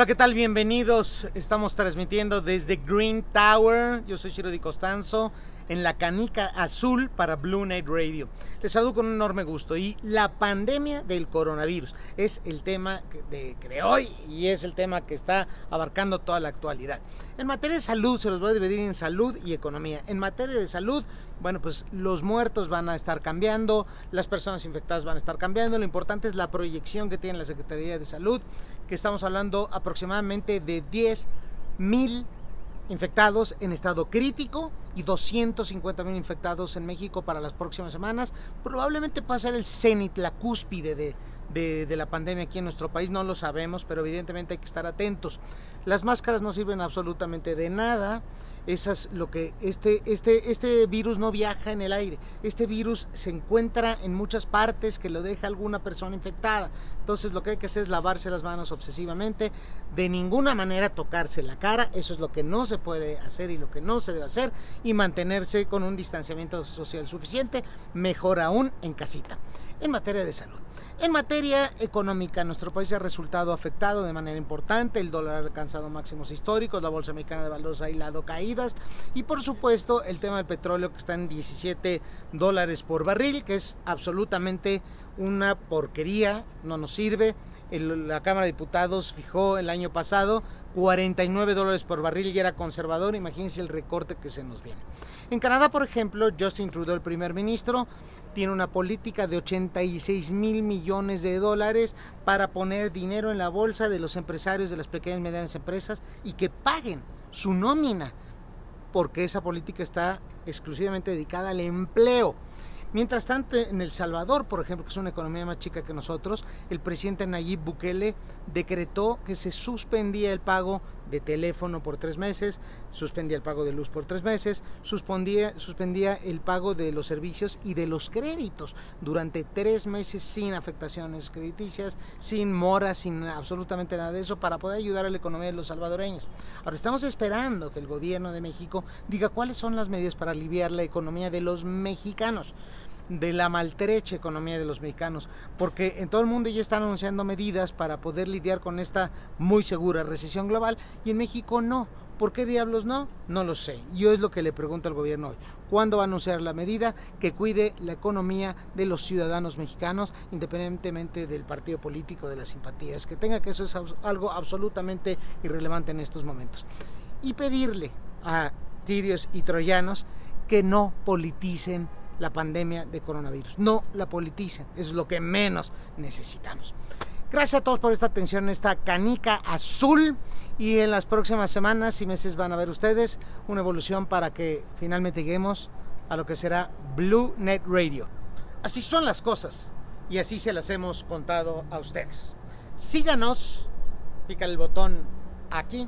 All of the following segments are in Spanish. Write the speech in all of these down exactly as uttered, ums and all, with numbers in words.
Hola, ¿qué tal? Bienvenidos. Estamos transmitiendo desde Green Tower. Yo soy Ciro Di Costanzo en la canica azul para Blue Net Radio. Les saludo con un enorme gusto. Y la pandemia del coronavirus es el tema de, de hoy y es el tema que está abarcando toda la actualidad. En materia de salud, se los voy a dividir en salud y economía. En materia de salud, bueno, pues los muertos van a estar cambiando, las personas infectadas van a estar cambiando. Lo importante es la proyección que tiene la Secretaría de Salud, que estamos hablando aproximadamente de diez mil infectados en estado crítico y doscientos cincuenta mil infectados en México para las próximas semanas. Probablemente pueda ser el cenit, la cúspide de, de, de la pandemia aquí en nuestro país, no lo sabemos, pero evidentemente hay que estar atentos. Las máscaras no sirven absolutamente de nada. Esas, lo que este, este, este virus no viaja en el aire, este virus se encuentra en muchas partes que lo deja alguna persona infectada. Entonces lo que hay que hacer es lavarse las manos obsesivamente, de ninguna manera tocarse la cara, eso es lo que no se puede hacer y lo que no se debe hacer, y mantenerse con un distanciamiento social suficiente, mejor aún en casita. En materia de salud. En materia económica, nuestro país ha resultado afectado de manera importante. El dólar ha alcanzado máximos históricos, la bolsa mexicana de valores ha hilado caídas y por supuesto el tema del petróleo, que está en diecisiete dólares por barril, que es absolutamente una porquería, no nos sirve. El, la Cámara de Diputados fijó el año pasado cuarenta y nueve dólares por barril y era conservador. Imagínense el recorte que se nos viene. En Canadá, por ejemplo, Justin Trudeau, el primer ministro, tiene una política de ochenta y seis mil millones de dólares para poner dinero en la bolsa de los empresarios de las pequeñas y medianas empresas y que paguen su nómina, porque esa política está exclusivamente dedicada al empleo. Mientras tanto, en El Salvador, por ejemplo, que es una economía más chica que nosotros, el presidente Nayib Bukele decretó que se suspendía el pago de teléfono por tres meses, suspendía el pago de luz por tres meses, suspendía, suspendía el pago de los servicios y de los créditos durante tres meses sin afectaciones crediticias, sin moras, sin absolutamente nada de eso, para poder ayudar a la economía de los salvadoreños. Ahora estamos esperando que el gobierno de México diga cuáles son las medidas para aliviar la economía de los mexicanos, de la maltrecha economía de los mexicanos, porque en todo el mundo ya están anunciando medidas para poder lidiar con esta muy segura recesión global y en México no. ¿Por qué diablos no? No lo sé. Yo es lo que le pregunto al gobierno hoy. ¿Cuándo va a anunciar la medida que cuide la economía de los ciudadanos mexicanos, independientemente del partido político, de las simpatías que tenga, que eso es algo absolutamente irrelevante en estos momentos? Y pedirle a tirios y troyanos que no politicen la pandemia de coronavirus, no la politicen, es lo que menos necesitamos. Gracias a todos por esta atención en esta canica azul, y en las próximas semanas y meses van a ver ustedes una evolución para que finalmente lleguemos a lo que será Blue Net Radio. Así son las cosas y así se las hemos contado a ustedes. Síganos, pica el botón aquí,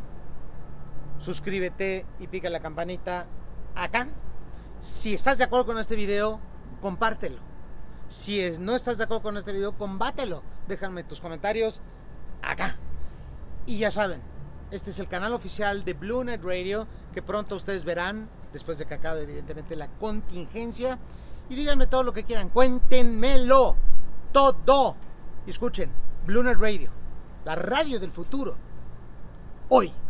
suscríbete y pica la campanita acá. Si estás de acuerdo con este video, compártelo. Si no estás de acuerdo con este video, combátelo. Déjame tus comentarios acá. Y ya saben, este es el canal oficial de Blue Net Radio, que pronto ustedes verán, después de que acabe evidentemente la contingencia. Y díganme todo lo que quieran, cuéntenmelo todo. Y escuchen, Blue Net Radio, la radio del futuro, hoy.